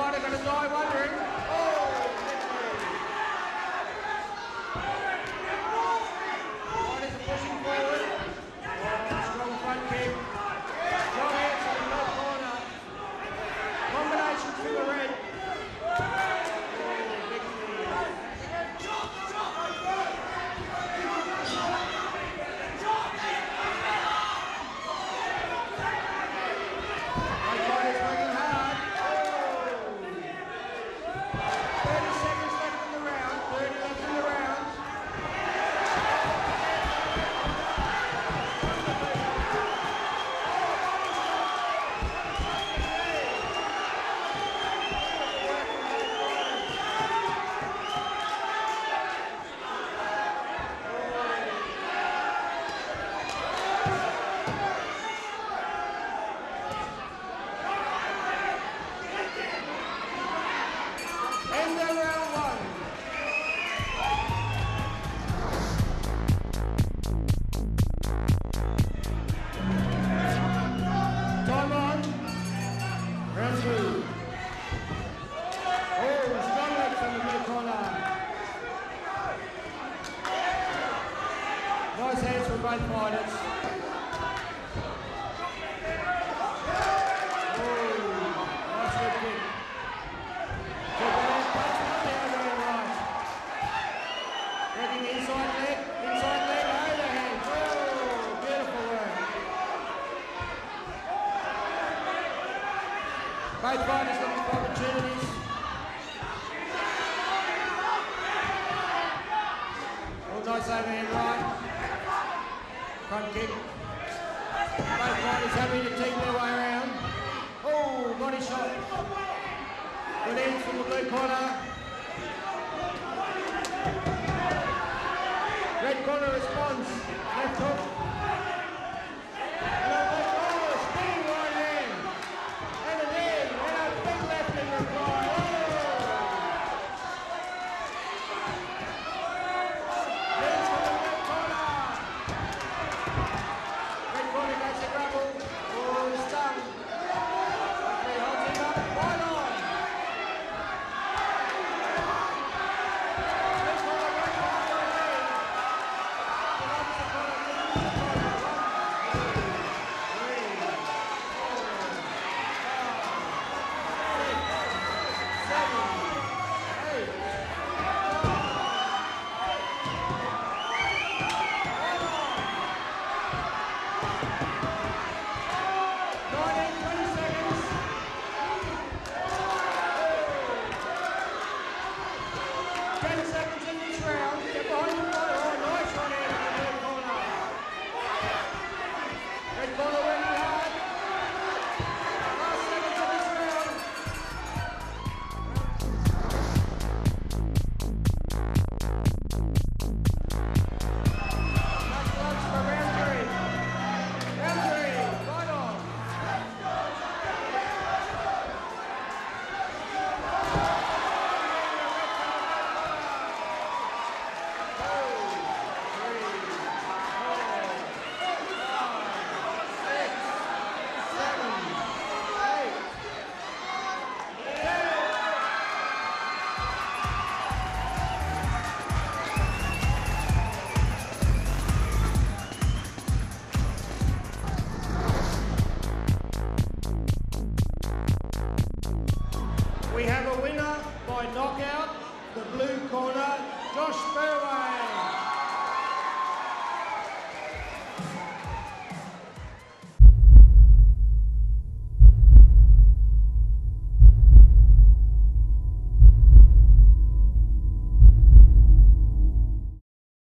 fighter going to die wondering. Oh, fighters are pushing forward. Oh, strong front kick. Strong hands on the left corner. Combination to the red. Nice hands from both fighters. Nice leg kick. Right. Breaking inside leg, overhand. Oh, beautiful work. Both fighters looking for opportunities. Oh, nice overhand right. Front kick. Both fighters happy to take their way around. Oh, body shot. Good ends from the blue corner. Red corner responds. Left hook. Oh, spinning right hand. And an in. And a big left in reply. We have a winner by knockout.